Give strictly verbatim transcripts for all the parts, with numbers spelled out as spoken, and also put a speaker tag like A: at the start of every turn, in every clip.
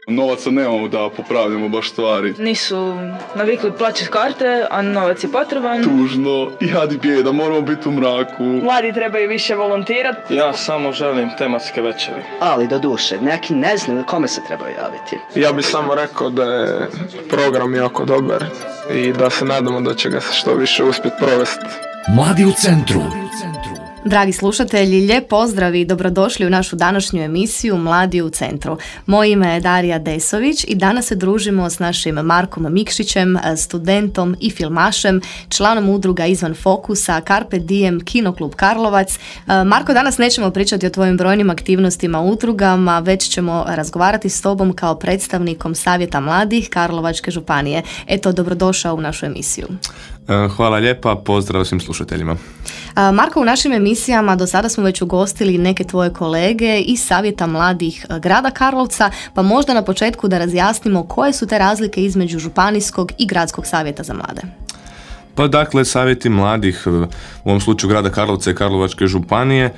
A: Novaca nemamo da popravljamo baš stvari.
B: Nisu navikli plaćati karte, a novac je potreban.
A: Tužno, jad i bijeda, moramo biti u mraku.
B: Mladi trebaju više volontirati.
C: Ja samo želim tematske večeri.
D: Ali do duše, neki ne znaju kome se trebaju javiti.
C: Ja bih samo rekao da je program jako dobar i da se nadamo da će ga se što više uspjeti provesti.
E: Mladi u centru.
F: Dragi slušatelji, lijep pozdrav i dobrodošli u našu današnju emisiju Mladi u centru. Moje ime je Darija Desović i danas se družimo s našim Markom Mikšićem, studentom i filmašem, članom udruga Izvan fokusa, Carpe Diem, Kinoklub Karlovac. Marko, danas nećemo pričati o tvojim brojnim aktivnostima u udrugama, već ćemo razgovarati s tobom kao predstavnikom Savjeta mladih Karlovačke županije. Eto, dobrodošao u našu emisiju.
G: Hvala lijepa, pozdrav svim slušateljima.
F: Marko, u našim emisijama do sada smo već ugostili neke tvoje kolege iz Savjeta mladih grada Karlovca, pa možda na početku da razjasnimo koje su te razlike između županijskog i gradskog savjeta za mlade.
G: Pa dakle, savjeti mladih, u ovom slučaju grada Karlovca i Karlovačke županije,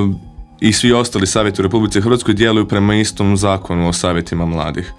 G: i svi ostali savjeti u Republici Hrvatskoj djeluju prema istom zakonu o savjetima mladih.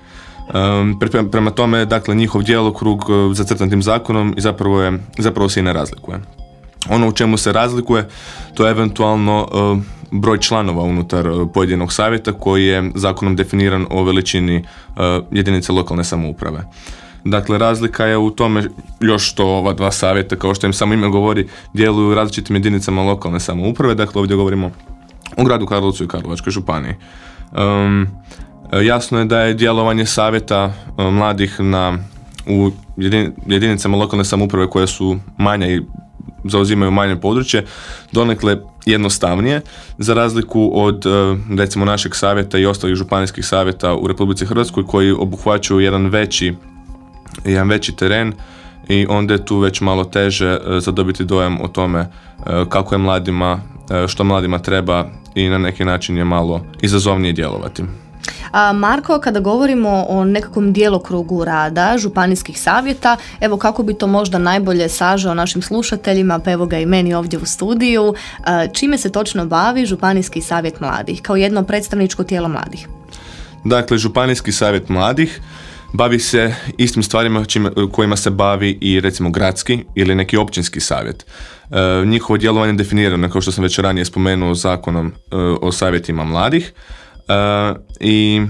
G: Prema tome, dakle, njihov djelokrug zacrtan tim zakonom i zapravo, je, zapravo se i ne razlikuje. Ono u čemu se razlikuje, to je eventualno uh, broj članova unutar uh, pojedinog savjeta koji je zakonom definiran o veličini uh, jedinice lokalne samouprave. Dakle, razlika je u tome još što ova dva savjeta, kao što im samo ime govori, djeluju u različitim jedinicama lokalne samouprave. Dakle, ovdje govorimo o gradu Karlovcu i Karlovačkoj županiji. Um, jasno je da je djelovanje savjeta uh, mladih na, u jedin, jedinicama lokalne samouprave koje su manja i zauzimaju manje područje, donekle jednostavnije, za razliku od recimo našeg savjeta i ostalih županijskih savjeta u Republici Hrvatskoj koji obuhvaćaju jedan veći, jedan veći teren i onda je tu već malo teže zadobiti dojam o tome kako je mladima, što mladima treba i na neki način je malo izazovnije djelovati.
F: A Marko, kada govorimo o nekakvom djelokrugu rada županijskih savjeta, evo kako bi to možda najbolje sažao našim slušateljima, pa evo ga i meni ovdje u studiju, čime se točno bavi Županijski savjet mladih kao jedno predstavničko tijelo mladih?
G: Dakle, Županijski savjet mladih bavi se istim stvarima čime, kojima se bavi i recimo gradski ili neki općinski savjet. E, njihovo djelovanje je definirano, kao što sam već ranije spomenuo, zakonom e, o savjetima mladih. Uh, i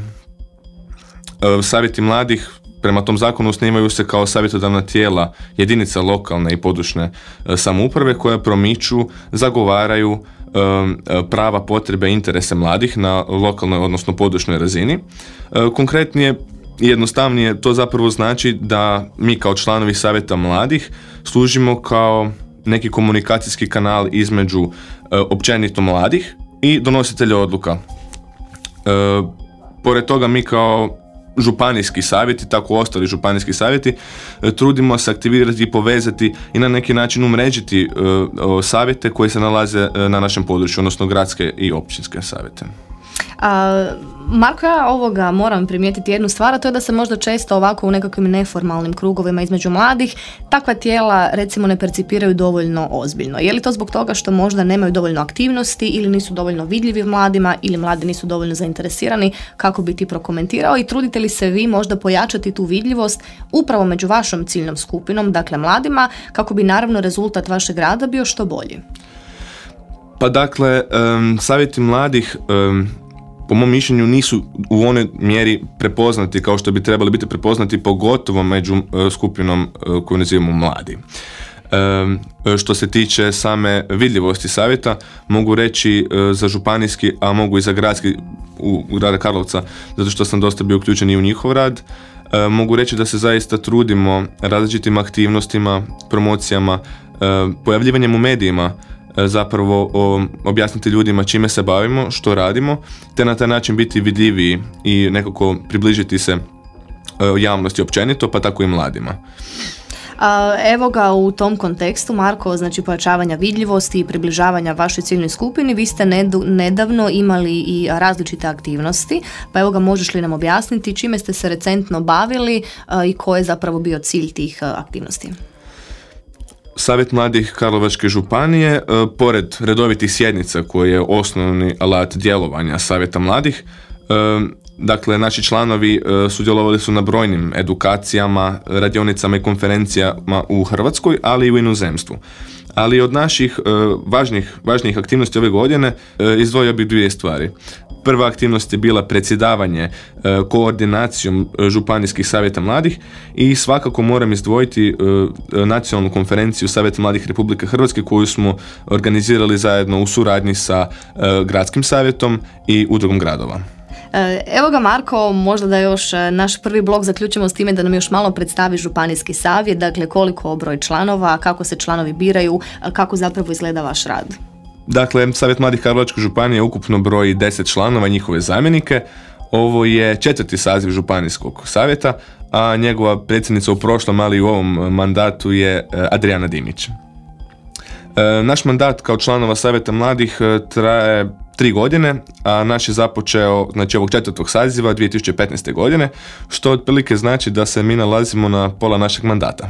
G: uh, savjeti mladih prema tom zakonu osnivaju se kao savjetodavna tijela jedinica lokalne i područne uh, samouprave koje promiču, zagovaraju uh, prava, potrebe i interese mladih na lokalnoj odnosno područnoj razini. Uh, konkretnije i jednostavnije to zapravo znači da mi kao članovi savjeta mladih služimo kao neki komunikacijski kanal između uh, općenito mladih i donositelja odluka. E, pored toga mi kao županijski savjeti, tako ostali županijski savjeti, e, trudimo se aktivirati i povezati i na neki način umrežiti e, savjete koji se nalaze e, na našem području, odnosno gradske i općinske savjete.
F: A, Marko, ja ovoga moram primijetiti jednu stvar, a to je da se možda često ovako u nekakvim neformalnim krugovima između mladih takva tijela recimo ne percipiraju dovoljno ozbiljno. Je li to zbog toga što možda nemaju dovoljno aktivnosti ili nisu dovoljno vidljivi mladima ili mladi nisu dovoljno zainteresirani? Kako bi ti prokomentirao i trudite li se vi možda pojačati tu vidljivost upravo među vašom ciljnom skupinom, dakle mladima, kako bi naravno rezultat vašeg rada bio što bolji?
G: Pa dakle, um, savjeti mladih um, po mom mišljenju nisu u onoj mjeri prepoznati kao što bi trebali biti prepoznati, pogotovo među uh, skupinom uh, koju nazivamo mladi. Um, što se tiče same vidljivosti savjeta, mogu reći uh, za županijski, a mogu i za gradski u, u grada Karlovca, zato što sam dosta bio uključen i u njihov rad. Uh, mogu reći da se zaista trudimo različitim aktivnostima, promocijama, uh, pojavljivanjem u medijima, zapravo o, objasniti ljudima čime se bavimo, što radimo, te na taj način biti vidljiviji i nekako približiti se javnosti općenito, pa tako i mladima.
F: Evo ga u tom kontekstu, Marko, znači pojačavanja vidljivosti i približavanja vašoj ciljnoj skupini, vi ste nedavno imali i različite aktivnosti, pa evo ga, možeš li nam objasniti čime ste se recentno bavili i koji je zapravo bio cilj tih aktivnosti?
G: Savjet mladih Karlovačke županije, pored redovitih sjednica koji je osnovni alat djelovanja Savjeta mladih, Dakle, naši članovi sudjelovali su na brojnim edukacijama, radionicama i konferencijama u Hrvatskoj, ali i u inozemstvu. Ali od naših važnih, važnijih aktivnosti ove godine izdvojio bih dvije stvari. Prva aktivnost je bila predsjedavanje koordinacijom županijskih savjeta mladih i svakako moram izdvojiti nacionalnu konferenciju Savjeta mladih Republike Hrvatske koju smo organizirali zajedno u suradnji sa gradskim savjetom i udrugom gradova.
F: Evo ga Marko, možda da još naš prvi blok zaključimo s time da nam još malo predstavi županijski savjet, dakle koliko broj članova, kako se članovi biraju, kako zapravo izgleda vaš rad.
G: Dakle, Savjet mladih Karlovačke županije ukupno broji deset članova, njihove zamjenike. Ovo je četvrti saziv županijskog savjeta, a njegova predsjednica u prošlom, ali i u ovom mandatu je Adriana Dimić. Naš mandat kao članova Savjeta mladih traje tri godine, a naš je započeo, znači ovog četvrtog saziva dvije tisuće petnaeste. godine, što otprilike znači da se mi nalazimo na pola našeg mandata.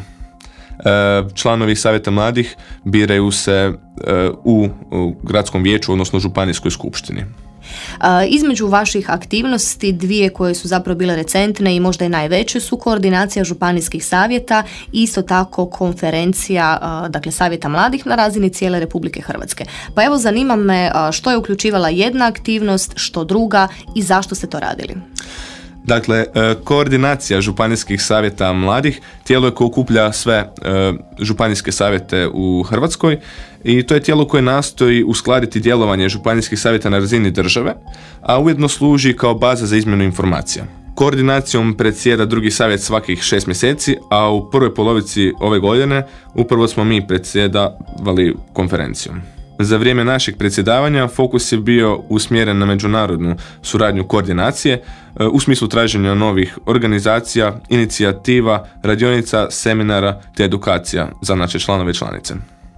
G: Članovi Savjeta mladih biraju se u gradskom vijeću, odnosno županijskoj skupštini.
F: Između vaših aktivnosti, dvije koje su zapravo bile recentne i možda i najveće su koordinacija županijskih savjeta i isto tako konferencija, dakle Savjeta mladih na razini cijele Republike Hrvatske. Pa evo, zanima me što je uključivala jedna aktivnost, što druga i zašto ste to radili?
G: Dakle, koordinacija županijskih savjeta mladih tijelo je koje okuplja sve županijske savjete u Hrvatskoj i to je tijelo koje nastoji uskladiti djelovanje županijskih savjeta na razini države, a ujedno služi kao baza za izmjenu informacija. Koordinacijom predsjeda drugi savjet svakih šest mjeseci, a u prvoj polovici ove godine upravo smo mi predsjedavali konferencijom. Za vrijeme našeg predsjedavanja fokus je bio usmjeren na međunarodnu suradnju koordinacije u smislu traženja novih organizacija, inicijativa, radionica, seminara te edukacija za naše članove i članice.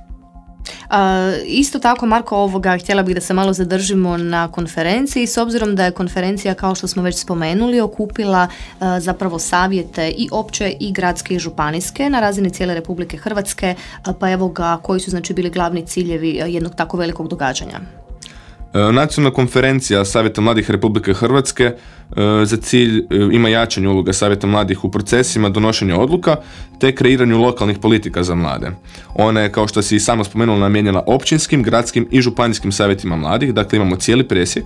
F: Uh, isto tako, Marko, ovoga htjela bih da se malo zadržimo na konferenciji, s obzirom da je konferencija, kao što smo već spomenuli, okupila uh, zapravo savjete i opće i gradske i županijske na razini cijele Republike Hrvatske, uh, pa evo ga, koji su znači bili glavni ciljevi uh, jednog tako velikog događanja?
G: Nacionalna konferencija Savjeta mladih Republike Hrvatske za cilj ima jačanje uloga Savjeta mladih u procesima donošenja odluka te kreiranju lokalnih politika za mlade. Ona je, kao što si i sama spomenula, namijenjena općinskim, gradskim i županijskim savjetima mladih, dakle imamo cijeli presjek.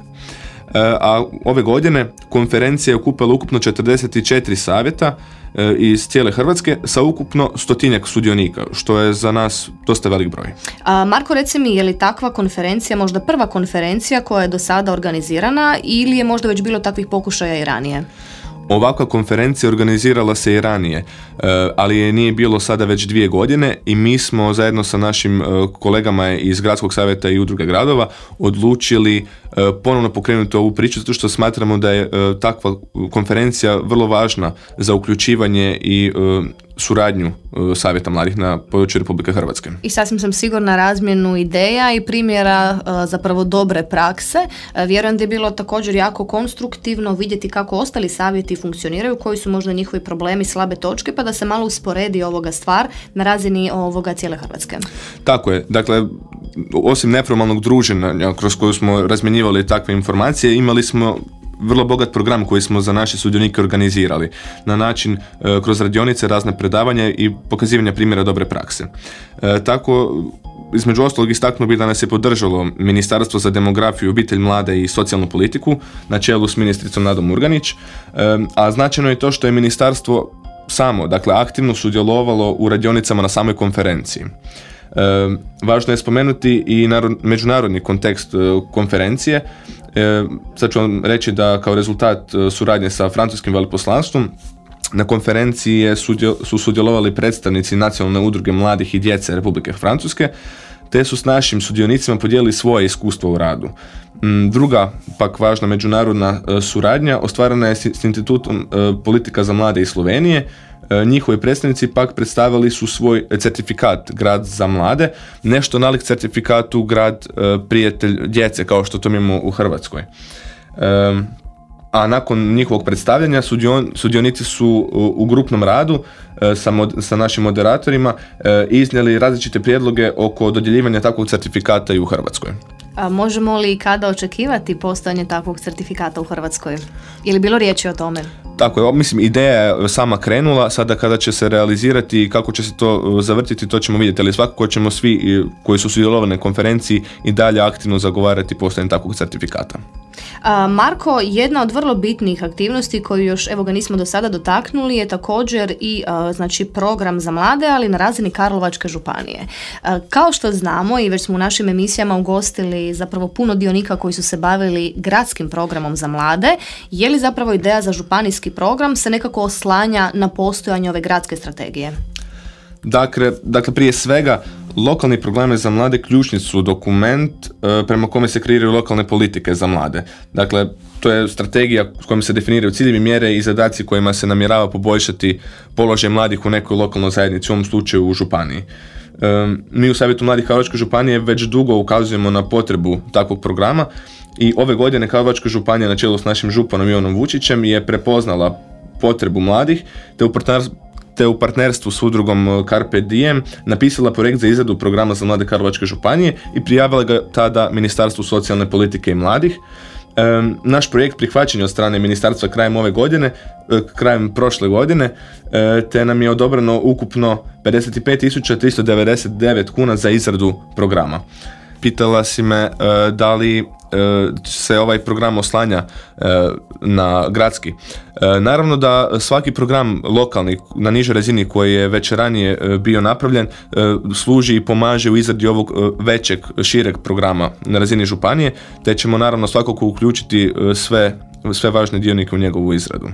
G: A ove godine konferencija je okupila ukupno četrdeset četiri savjeta iz cijele Hrvatske sa ukupno stotinjak sudionika, što je za nas dosta velik broj.
F: A, Marko, reci mi, je li takva konferencija možda prva konferencija koja je do sada organizirana ili je možda već bilo takvih pokušaja i ranije?
G: Ovakva konferencija organizirala se i ranije, ali je nije bilo sada već dvije godine i mi smo zajedno sa našim kolegama iz Gradskog savjeta i udruge gradova odlučili ponovno pokrenuti ovu priču, zato što smatramo da je takva konferencija vrlo važna za uključivanje i suradnju Savjeta mladih na području Republike Hrvatske.
F: I sasvim sam sigurna razmjenu ideja i primjera zapravo dobre prakse. Vjerujem da je bilo također jako konstruktivno vidjeti kako ostali savjeti funkcioniraju, koji su možda njihovi problemi, slabe točke, pa da se malo usporedi ovoga stvar na razini ovoga cijele Hrvatske.
G: Tako je. Dakle, osim neformalnog druženja kroz koju smo razmjenjivali takve informacije, imali smo vrlo bogat program koji smo za naše sudionike organizirali na način e, kroz radionice, razne predavanja i pokazivanja primjera dobre prakse. E, tako, između ostalog istaknuo bih da nas je podržalo Ministarstvo za demografiju, obitelj, mlade i socijalnu politiku na čelu s ministricom Nadom Murganić, e, a značajno je to što je ministarstvo samo, dakle aktivno sudjelovalo u radionicama na samoj konferenciji. E, važno je spomenuti i narod, međunarodni kontekst e, konferencije. E, sad ću vam reći da kao rezultat e, suradnje sa francuskim veleposlanstvom na konferenciji je sudjel, su sudjelovali predstavnici Nacionalne udruge mladih i djece Republike Francuske, te su s našim sudionicima podijelili svoje iskustvo u radu. Druga pak važna međunarodna e, suradnja ostvarena je s, s Institutom e, politika za mlade iz Slovenije. Njihovi predstavnici pak predstavili su svoj certifikat Grad za mlade, nešto nalik certifikatu Grad prijatelj djece, kao što to imamo u Hrvatskoj. A nakon njihovog predstavljanja sudion, sudionici su u, u grupnom radu sa, mod, sa našim moderatorima iznijeli različite prijedloge oko dodjeljivanja takvog certifikata i u Hrvatskoj.
F: A možemo li kada očekivati postojanje takvog certifikata u Hrvatskoj? Je li bilo riječi o tome?
G: Tako je, mislim, ideja je sama krenula, sada kada će se realizirati i kako će se to zavrtiti, to ćemo vidjeti, ali svakako ćemo svi koji su sudjelovali na konferenciji i dalje aktivno zagovarati postojanje takvog certifikata.
F: A, Marko, jedna od vrlo bitnih aktivnosti koju još, evo ga, nismo do sada dotaknuli je također i a, znači program za mlade, ali na razini Karlovačke županije. A, kao što znamo i već smo u našim emisijama ugostili zapravo puno dionika koji su se bavili gradskim programom za mlade, je li zapravo ideja za županijski program se nekako oslanja na postojanje ove gradske strategije?
G: Dakle, dakle prije svega, lokalni programi za mlade ključni su dokument e, prema kome se kreiraju lokalne politike za mlade. Dakle, to je strategija s kojom se definiraju ciljevi, mjere i zadaci kojima se namjerava poboljšati položaj mladih u nekoj lokalnoj zajednici, u ovom slučaju u županiji. E, mi u Savjetu mladih Karlovačke županije već dugo ukazujemo na potrebu takvog programa i ove godine Karlovačka županija na čelu s našim županom Ivanom Vučićem je prepoznala potrebu mladih te u partnerstvu te u partnerstvu s udrugom Carpe Diem napisala projekt za izradu programa za mlade Karlovačke županije i prijavila ga tada Ministarstvu socijalne politike i mladih. E, naš projekt prihvaćen je od strane ministarstva krajem ove godine, e, krajem prošle godine, e, te nam je odobreno ukupno pedeset pet tisuća tristo devedeset devet kuna za izradu programa. Pitala si me e, da li e, se ovaj program oslanja e, na gradski. E, naravno da svaki program lokalni na nižoj razini koji je već ranije e, bio napravljen e, služi i pomaže u izradi ovog e, većeg, šireg programa na razini županije, te ćemo naravno svakako uključiti e, sve, sve važne dionike u njegovu izradu.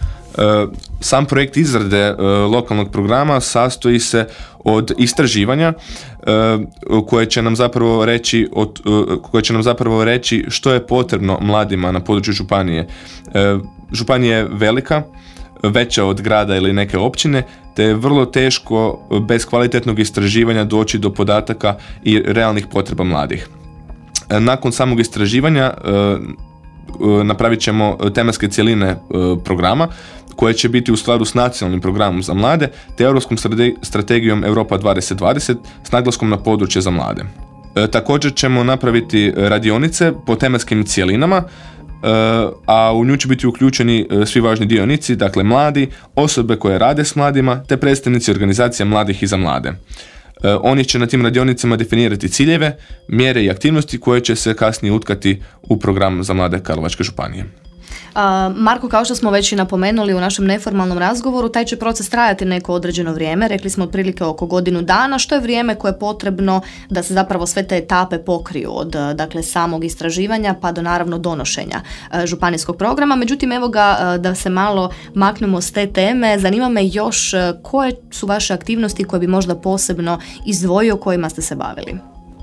G: Sam projekt izrade lokalnog programa sastoji se od istraživanja koje će nam zapravo reći, koje će nam zapravo reći što je potrebno mladima na području županije. Županija je velika, veća od grada ili neke općine, te je vrlo teško bez kvalitetnog istraživanja doći do podataka i realnih potreba mladih. Nakon samog istraživanja napravit ćemo tematske cjeline programa koje će biti u skladu s nacionalnim programom za mlade te europskom strategijom Europa dvadeset dvadeset s naglaskom na područje za mlade. Također ćemo napraviti radionice po tematskim cjelinama, a u nju će biti uključeni svi važni dionici, dakle mladi, osobe koje rade s mladima te predstavnici organizacija mladih i za mlade. Oni će na tim radionicama definirati ciljeve, mjere i aktivnosti koje će se kasnije utkati u program za mlade Karlovačke županije.
F: Uh, Marko, kao što smo već i napomenuli u našem neformalnom razgovoru, taj će proces trajati neko određeno vrijeme, rekli smo otprilike oko godinu dana, što je vrijeme koje je potrebno da se zapravo sve te etape pokriju od dakle, samog istraživanja pa do naravno donošenja uh, županijskog programa. Međutim, evo ga, uh, da se malo maknemo s te teme, zanima me još uh, koje su vaše aktivnosti koje bi možda posebno izdvojio, kojima ste se bavili.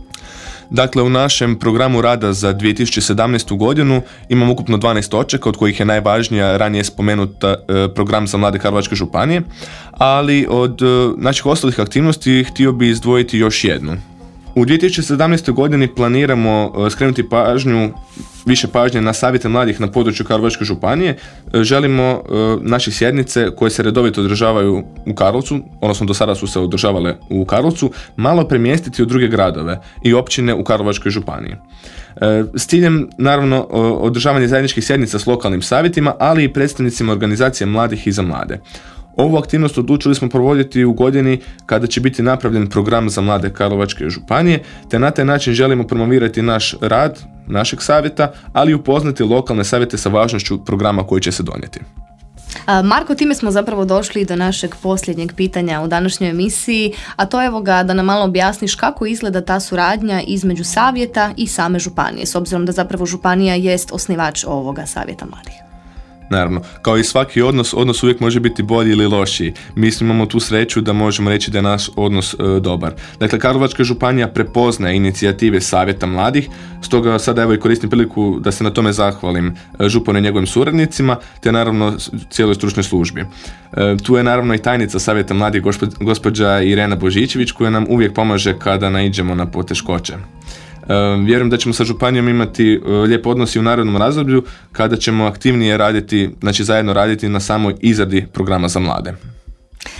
G: Dakle, u našem programu rada za dvije tisuće sedamnaestu godinu imamo ukupno dvanaest točaka, od kojih je najvažnija ranije spomenuta e, program za mlade Karlovačke županije, ali od e, naših ostalih aktivnosti htio bi izdvojiti još jednu. U dvije tisuće sedamnaestoj godini planiramo e, skrenuti pažnju, više pažnje na savjete mladih na području Karlovačke županije. E, želimo e, naše sjednice koje se redovito održavaju u Karlovcu, odnosno do sada su se održavale u Karlovcu, malo premjestiti u druge gradove i općine u Karlovačkoj županiji. E, s ciljem, naravno, održavanje zajedničkih sjednica s lokalnim savjetima, ali i predstavnicima organizacije mladih i za mlade. Ovu aktivnost odlučili smo provoditi u godini kada će biti napravljen program za mlade Karlovačke županije, te na taj način želimo promovirati naš rad, našeg savjeta, ali i upoznati lokalne savjete sa važnošću programa koji će se donijeti.
F: Marko, time smo zapravo došli do našeg posljednjeg pitanja u današnjoj emisiji, a to je evo ga da nam malo objasniš kako izgleda ta suradnja između savjeta i same županije, s obzirom da zapravo županija jest osnivač ovoga savjeta mladih.
G: Naravno, kao i svaki odnos, odnos uvijek može biti bolji ili lošiji. Mi imamo tu sreću da možemo reći da je naš odnos e, dobar. Dakle, Karlovačka županija prepoznaje inicijative savjeta mladih, stoga sada evo i koristim priliku da se na tome zahvalim županu i njegovim suradnicima, te naravno cijeloj stručnoj službi. E, tu je naravno i tajnica savjeta mladih, gospođa Irena Božićević, koja nam uvijek pomaže kada naiđemo na poteškoće. Uh, vjerujem da ćemo sa županijom imati uh, lijep odnos i u narednom razdoblju kada ćemo aktivnije raditi, znači zajedno raditi na samoj izradi programa za mlade.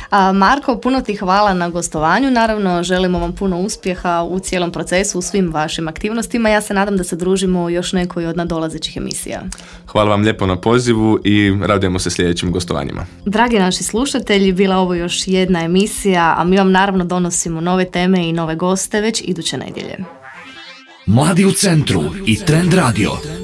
F: A, Marko, puno ti hvala na gostovanju. Naravno, želimo vam puno uspjeha u cijelom procesu, u svim vašim aktivnostima. Ja se nadam da se družimo u još nekoj od nadolazećih emisija.
G: Hvala vam lijepo na pozivu i radujemo se sljedećim gostovanjima.
F: Dragi naši slušatelji, bila ovo još jedna emisija, a mi vam naravno donosimo nove teme i nove goste već iduće nedjelje.
E: Mladi u centru i Trend Radio.